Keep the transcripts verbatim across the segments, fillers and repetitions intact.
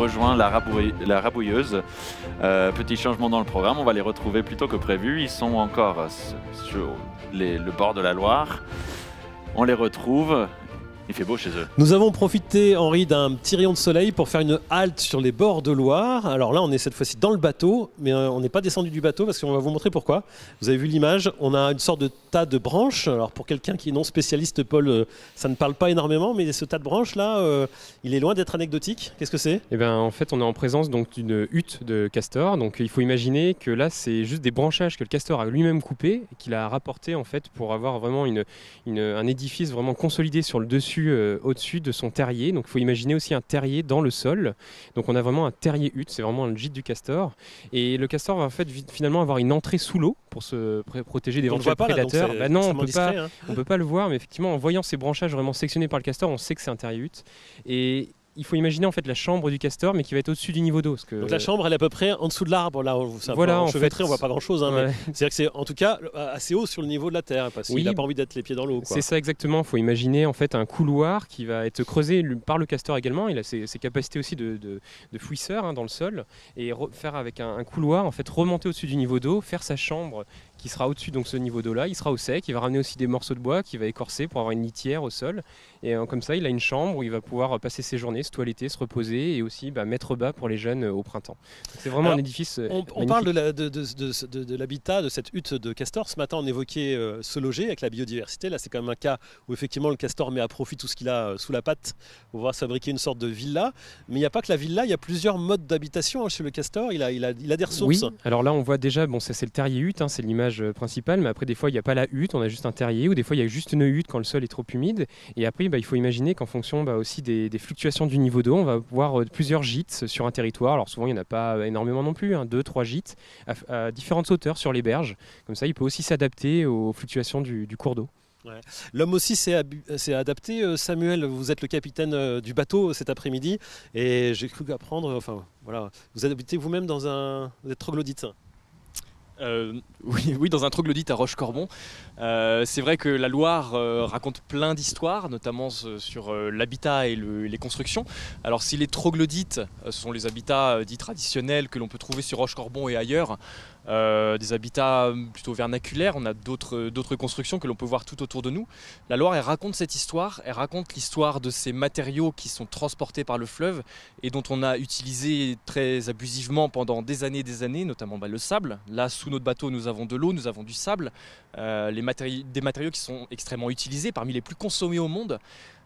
rejoint la, rabouille, la rabouilleuse. Euh, petit changement dans le programme, on va les retrouver plus tôt que prévu. Ils sont encore sur les, le bord de la Loire. On les retrouve. Il fait beau chez eux. Nous avons profité, Henri, d'un petit rayon de soleil pour faire une halte sur les bords de Loire. Alors là, on est cette fois-ci dans le bateau, mais on n'est pas descendu du bateau parce qu'on va vous montrer pourquoi. Vous avez vu l'image, on a une sorte de tas de branches. Alors pour quelqu'un qui est non spécialiste, Paul, ça ne parle pas énormément, mais ce tas de branches-là, euh, il est loin d'être anecdotique. Qu'est-ce que c'est ? Eh ben, en fait, on est en présence donc, d'une hutte de castor. Donc il faut imaginer que là, c'est juste des branchages que le castor a lui-même coupés et qu'il a rapportés en fait, pour avoir vraiment une, une, un édifice vraiment consolidé sur le dessus. Euh, au-dessus de son terrier. Donc il faut imaginer aussi un terrier dans le sol. Donc on a vraiment un terrier hutte, c'est vraiment un gîte du castor. Et le castor va en fait finalement avoir une entrée sous l'eau pour se pr- protéger d'éventuels prédateurs. Là, bah non, on peut discret, pas, hein. on peut pas le voir, mais effectivement en voyant ces branchages vraiment sectionnés par le castor, on sait que c'est un terrier hutte. Et il faut imaginer en fait la chambre du castor, mais qui va être au-dessus du niveau d'eau. Parce que... Donc la chambre, elle est à peu près en dessous de l'arbre. Là, c'est un voilà, peu en enchevêtré, fait, on voit pas grand-chose. Hein, ouais. mais c'est-à-dire que c'est en tout cas assez haut sur le niveau de la terre, parce qu'il oui, n'a pas envie d'être les pieds dans l'eau. C'est ça exactement. Il faut imaginer en fait un couloir qui va être creusé par le castor également. Il a ses, ses capacités aussi de, de, de fouisseur hein, dans le sol et re- faire avec un, un couloir en fait remonter au-dessus du niveau d'eau, faire sa chambre qui sera au-dessus de ce niveau d'eau-là. Il sera au sec. Il va ramener aussi des morceaux de bois qu'il va écorcer pour avoir une litière au sol. Et euh, comme ça, il a une chambre où il va pouvoir passer ses journées, se toiletter, se reposer et aussi bah, mettre bas pour les jeunes euh, au printemps. Donc, c'est vraiment Alors, un édifice euh, On, on parle de, la, de, de, de, de, de l'habitat, de cette hutte de castor. Ce matin, on évoquait euh, se loger avec la biodiversité. Là, c'est quand même un cas où effectivement le castor met à profit tout ce qu'il a euh, sous la patte pour pouvoir se fabriquer une sorte de villa. Mais il n'y a pas que la villa, il y a plusieurs modes d'habitation hein, chez le castor. Il a, il, a, il a des ressources. Oui, alors là, on voit déjà, bon, ça, c'est le terrier hutte, hein, c'est l'image principale. Mais après, des fois, il n'y a pas la hutte, on a juste un terrier. Ou des fois, il y a juste une hutte quand le sol est trop humide. Et après, bah, il faut imaginer qu'en fonction bah, aussi des, des fluctuations du niveau d'eau, on va voir euh, plusieurs gîtes sur un territoire. Alors souvent, il n'y en a pas énormément non plus, hein, deux, trois gîtes à, à différentes hauteurs sur les berges. Comme ça, il peut aussi s'adapter aux fluctuations du, du cours d'eau. Ouais. L'homme aussi s'est, abu- s'est adapté. Samuel, vous êtes le capitaine du bateau cet après-midi et j'ai cru apprendre, enfin voilà, vous habitez vous-même dans un... Vous êtes troglodyte. Euh, oui, oui, dans un troglodyte à Roche-Corbon. Euh, c'est vrai que la Loire euh, raconte plein d'histoires, notamment euh, sur euh, l'habitat et le, les constructions. Alors si les troglodytes euh, sont les habitats euh, dits traditionnels que l'on peut trouver sur Roche-Corbon et ailleurs, euh, des habitats plutôt vernaculaires, on a d'autres, d'autres constructions que l'on peut voir tout autour de nous. La Loire, elle raconte cette histoire, elle raconte l'histoire de ces matériaux qui sont transportés par le fleuve et dont on a utilisé très abusivement pendant des années et des années, notamment bah, le sable. Là, sous notre bateau, nous avons de l'eau, nous avons du sable, euh, les matéri- des matériaux qui sont extrêmement utilisés, parmi les plus consommés au monde.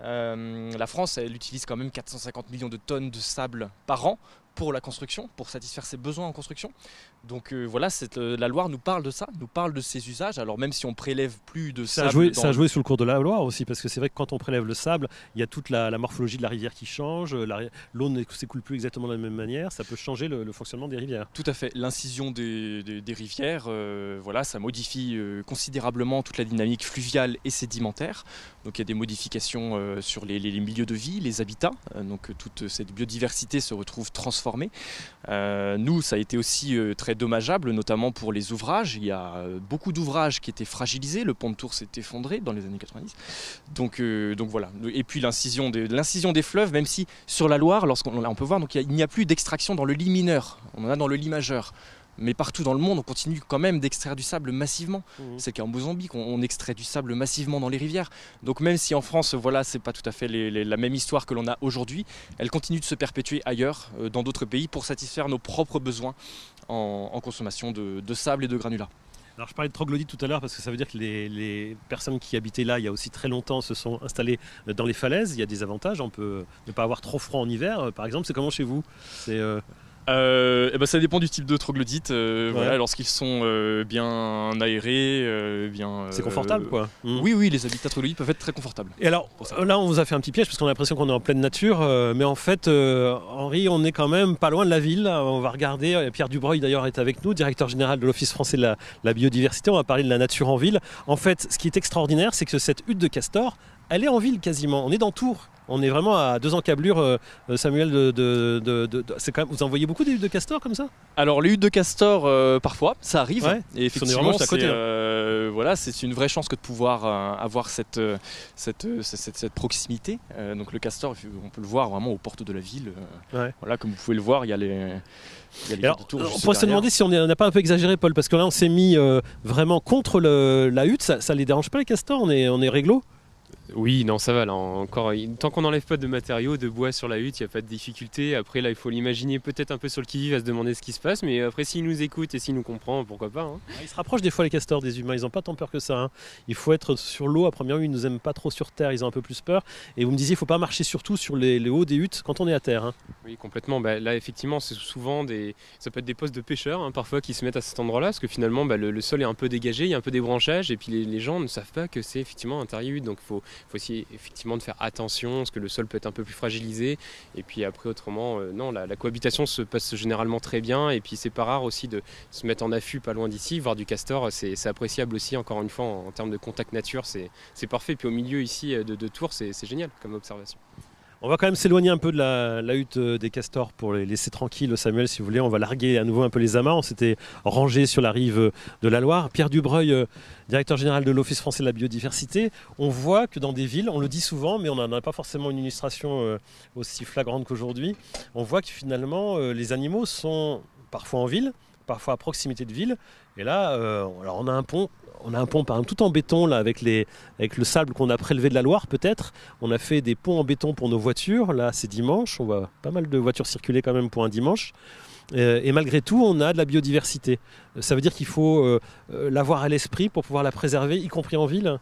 Euh, la France, elle utilise quand même quatre cent cinquante millions de tonnes de sable par an pour la construction, pour satisfaire ses besoins en construction. Donc euh, voilà, cette, euh, la Loire nous parle de ça, nous parle de ses usages. Alors même si on prélève plus de Ça sable... a, joué, dans... ça a joué sur le cours de la Loire aussi, parce que c'est vrai que quand on prélève le sable, il y a toute la, la morphologie de la rivière qui change, la, l'eau ne s'écoule plus exactement de la même manière, ça peut changer le, le fonctionnement des rivières. Tout à fait, l'incision des, des, des rivières, euh, voilà, ça modifie euh, considérablement toute la dynamique fluviale et sédimentaire. Donc il y a des modifications euh, sur les, les, les milieux de vie, les habitats, euh, donc toute cette biodiversité se retrouve transformée. Euh, nous, ça a été aussi euh, très dommageable, notamment pour les ouvrages. Il y a euh, beaucoup d'ouvrages qui étaient fragilisés, le pont de Tours s'est effondré dans les années quatre-vingt-dix. Donc, euh, donc voilà. Et puis l'incision des, l'incision des fleuves, même si sur la Loire, lorsqu'on on peut voir, donc il, y a, il n'y a plus d'extraction dans le lit mineur, on en a dans le lit majeur. Mais partout dans le monde, on continue quand même d'extraire du sable massivement. Mmh. C'est qu'en Mozambique, on, on extrait du sable massivement dans les rivières. Donc même si en France, voilà, c'est pas tout à fait les, les, la même histoire que l'on a aujourd'hui, elle continue de se perpétuer ailleurs, euh, dans d'autres pays, pour satisfaire nos propres besoins en, en consommation de, de sable et de granulats. Alors je parlais de troglodyte tout à l'heure parce que ça veut dire que les, les personnes qui habitaient là il y a aussi très longtemps se sont installées dans les falaises. Il y a des avantages, on peut ne pas avoir trop froid en hiver. Par exemple, c'est comment chez vous ? C'est, euh... Euh, et ben ça dépend du type de troglodyte. Euh, ouais. Voilà, lorsqu'ils sont euh, bien aérés, euh, bien. C'est confortable, euh, quoi. Mmh. Oui, oui, les habitats troglodytes peuvent être très confortables. Et alors, là, on vous a fait un petit piège parce qu'on a l'impression qu'on est en pleine nature, euh, mais en fait, euh, Henri, on est quand même pas loin de la ville. On va regarder. Pierre Dubreuil, d'ailleurs, est avec nous, directeur général de l'Office français de la, la biodiversité. On va parler de la nature en ville. En fait, ce qui est extraordinaire, c'est que cette hutte de castor elle est en ville quasiment. On est dans Tours. On est vraiment à deux encablures, euh, Samuel. De, de, de, de, de c'est quand même, vous en voyez beaucoup des huttes de castor comme ça? Alors les huttes de castor, euh, parfois, ça arrive. Ouais, et effectivement, vraiment juste à côté, c'est, hein. euh, voilà, c'est une vraie chance que de pouvoir euh, avoir cette, euh, cette, euh, cette, cette proximité. Euh, donc le castor, on peut le voir vraiment aux portes de la ville. Euh, Ouais. Voilà, comme vous pouvez le voir, il y a les. Il y a les Alors, de Tours on juste pourrait se derrière. demander si on n'a pas un peu exagéré, Paul, parce que là on s'est mis euh, vraiment contre le, la hutte. Ça, ça les dérange pas les castors? On est, on est réglo? Oui, non, ça va. Là, encore, tant qu'on n'enlève pas de matériaux, de bois sur la hutte, il n'y a pas de difficulté. Après, là, il faut l'imaginer peut-être un peu sur le qui-vive à se demander ce qui se passe. Mais après, s'il nous écoute et s'il nous comprend, pourquoi pas, hein. Ils se rapprochent des fois les castors des humains. Ils n'ont pas tant peur que ça, hein. Il faut être sur l'eau. À première vue, ils nous aiment pas trop sur terre. Ils ont un peu plus peur. Et vous me disiez, il faut pas marcher surtout sur les, les hauts des huttes quand on est à terre, hein. Oui, complètement. Bah, là, effectivement, c'est souvent des, ça peut être des postes de pêcheurs, hein, parfois, qui se mettent à cet endroit-là, parce que finalement, bah, le, le sol est un peu dégagé, il y a un peu des branchages, et puis les, les gens ne savent pas que c'est effectivement un terrier hutte. Donc, il faut, faut essayer effectivement de faire attention, parce que le sol peut être un peu plus fragilisé. Et puis après, autrement, euh, non, la, la cohabitation se passe généralement très bien. Et puis, c'est pas rare aussi de se mettre en affût pas loin d'ici, voir du castor. C'est, c'est appréciable aussi, encore une fois, en, en termes de contact nature, c'est, c'est parfait. Puis au milieu ici de, de Tours, c'est, c'est génial comme observation. On va quand même s'éloigner un peu de la, la hutte des castors pour les laisser tranquilles, Samuel, si vous voulez. On va larguer à nouveau un peu les amarres. On s'était rangé sur la rive de la Loire. Pierre Dubreuil, euh, directeur général de l'Office français de la biodiversité. On voit que dans des villes, on le dit souvent, mais on n'en a pas forcément une illustration euh, aussi flagrante qu'aujourd'hui. On voit que finalement, euh, les animaux sont parfois en ville, parfois à proximité de ville. Et là, euh, alors on a un pont. On a un pont par exemple, tout en béton là, avec, les, avec le sable qu'on a prélevé de la Loire peut-être. On a fait des ponts en béton pour nos voitures. Là c'est dimanche, on voit pas mal de voitures circuler quand même pour un dimanche. Euh, et malgré tout on a de la biodiversité. Ça veut dire qu'il faut euh, euh, l'avoir à l'esprit pour pouvoir la préserver, y compris en ville.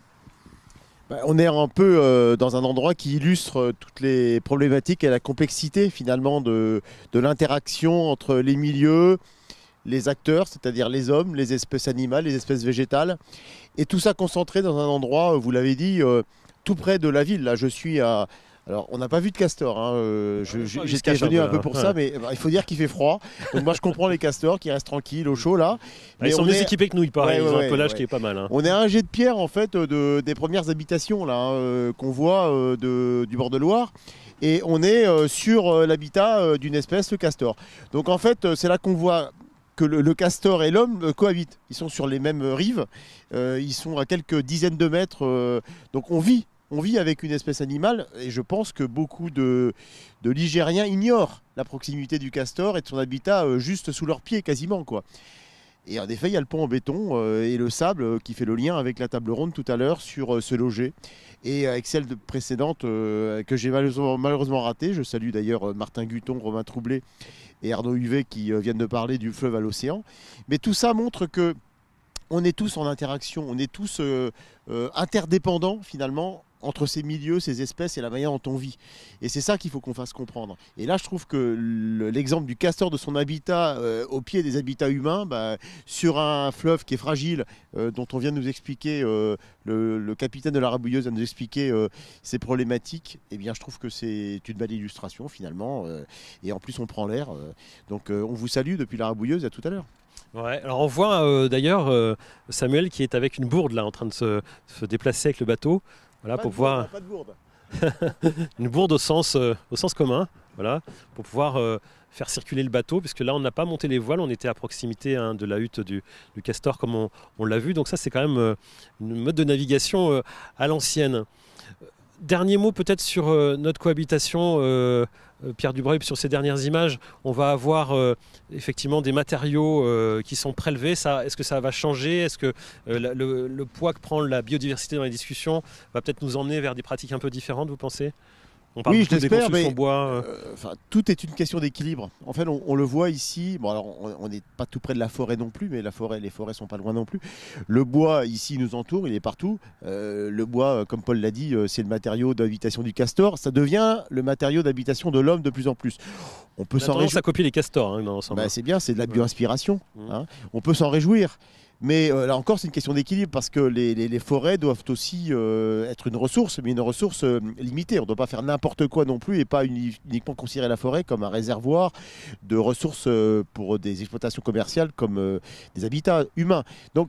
Bah, on est un peu euh, dans un endroit qui illustre euh, toutes les problématiques et la complexité finalement de, de l'interaction entre les milieux, les acteurs, c'est-à-dire les hommes, les espèces animales, les espèces végétales, et tout ça concentré dans un endroit, vous l'avez dit, euh, tout près de la ville. Là, je suis à... Alors, on n'a pas vu de castor, hein. euh, je- je- j'étais venu un peu pour ouais. ça, mais bah, il faut dire qu'il fait froid. Donc moi, je comprends les castors qui restent tranquilles, au chaud, là. Ils sont on mieux est- équipés que nous, il paraît. Ouais, Ils ont ouais, un pelage ouais. qui est pas mal, hein. On est à un jet de pierre, en fait, de, des premières habitations, là, hein, euh, qu'on voit euh, de- du bord de Loire. Et on est euh, sur euh, l'habitat euh, d'une espèce, le castor. Donc, en fait, euh, c'est là qu'on voit que le, le castor et l'homme euh, cohabitent. Ils sont sur les mêmes rives, euh, ils sont à quelques dizaines de mètres, euh, donc on vit, on vit avec une espèce animale, et je pense que beaucoup de, de Ligériens ignorent la proximité du castor et de son habitat euh, juste sous leurs pieds quasiment, quoi. Et en effet, il y a le pont en béton euh, et le sable euh, qui fait le lien avec la table ronde tout à l'heure sur euh, ce loger. Et avec celle de précédente euh, que j'ai malheureusement, malheureusement ratée, je salue d'ailleurs euh, Martin Guton, Romain Troublé et Arnaud Huvet qui euh, viennent de parler du fleuve à l'océan. Mais tout ça montre que on est tous en interaction, on est tous euh, euh, interdépendants finalement entre ces milieux, ces espèces et la manière dont on vit. Et c'est ça qu'il faut qu'on fasse comprendre. Et là, je trouve que le- l'exemple du castor de son habitat euh, au pied des habitats humains, bah, sur un fleuve qui est fragile, euh, dont on vient de nous expliquer, euh, le, le capitaine de la Rabouilleuse vient de nous expliquer euh, ses problématiques, eh bien, je trouve que c'est une belle illustration finalement. euh, et en plus, on prend l'air. euh. donc, euh, on vous salue depuis la Rabouilleuse. À tout à l'heure. Ouais, alors on voit euh, d'ailleurs euh, Samuel qui est avec une bourde là en train de se, se déplacer avec le bateau. Voilà, Pas pour de pouvoir. bourde, pas de bourde. Une bourde au sens, euh, au sens commun, voilà, pour pouvoir euh, faire circuler le bateau, puisque là on n'a pas monté les voiles, on était à proximité hein, de la hutte du, du castor comme on, on l'a vu, donc ça c'est quand même euh, une mode de navigation euh, à l'ancienne. Dernier mot peut-être sur euh, notre cohabitation, euh, euh, Pierre Dubreuil, sur ces dernières images, on va avoir euh, effectivement des matériaux euh, qui sont prélevés. Ça, est-ce que ça va changer? Est-ce que euh, la- le, le poids que prend la biodiversité dans les discussions va peut-être nous emmener vers des pratiques un peu différentes, vous pensez? On parle Oui, beaucoup je des l'espère, constructions mais bois. euh. euh, enfin, tout est une question d'équilibre. En fait, on, on le voit ici. Bon, alors, on n'est pas tout près de la forêt non plus, mais la forêt, les forêts sont pas loin non plus. Le bois ici nous entoure, il est partout. Euh, le bois, euh, comme Paul l'a dit, euh, c'est le matériau d'habitation du castor. Ça devient le matériau d'habitation de l'homme de plus en plus. On peut On a s'en tendance réjouir. à copier les castors hein, dans l'ensemble. Bah, c'est bien, c'est de la bio-inspiration. Mmh. hein. On peut s'en réjouir. Mais euh, là encore, c'est une question d'équilibre parce que les, les- les forêts doivent aussi euh, être une ressource, mais une ressource euh, limitée. On ne doit pas faire n'importe quoi non plus et pas uni- uniquement considérer la forêt comme un réservoir de ressources euh, pour des exploitations commerciales comme euh, des habitats humains. Donc,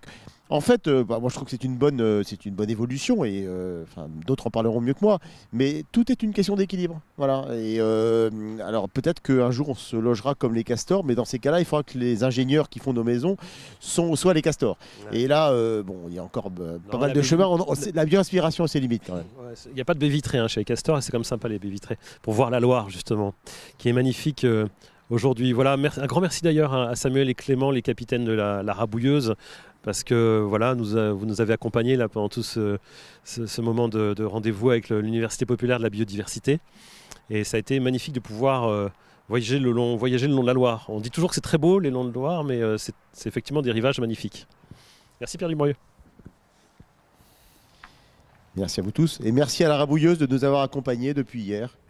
En fait, euh, bah, moi je trouve que c'est une bonne, euh, c'est une bonne évolution et euh, enfin, d'autres en parleront mieux que moi. Mais tout est une question d'équilibre. Voilà. Et euh, alors peut-être qu'un jour on se logera comme les castors, mais dans ces cas-là, il faudra que les ingénieurs qui font nos maisons sont, soient les castors. Ouais. Et là, euh, bon, il y a encore euh, pas non, mal de chemin. On, on, la bioinspiration a ses limites quand même. Il n'y a pas de baie vitrée hein, chez les castors et c'est comme sympa les baies vitrées pour voir la Loire justement, qui est magnifique. Euh, Aujourd'hui, voilà, un grand merci d'ailleurs à Samuel et Clément, les capitaines de la, la Rabouilleuse, parce que voilà, nous a, vous nous avez accompagnés là, pendant tout ce, ce, ce moment de, de rendez-vous avec l'Université populaire de la biodiversité. Et ça a été magnifique de pouvoir euh, voyager, le long, voyager le long de la Loire. On dit toujours que c'est très beau les longs de Loire, mais euh, c'est effectivement des rivages magnifiques. Merci Pierre Dumorieux. Merci à vous tous et merci à la Rabouilleuse de nous avoir accompagnés depuis hier.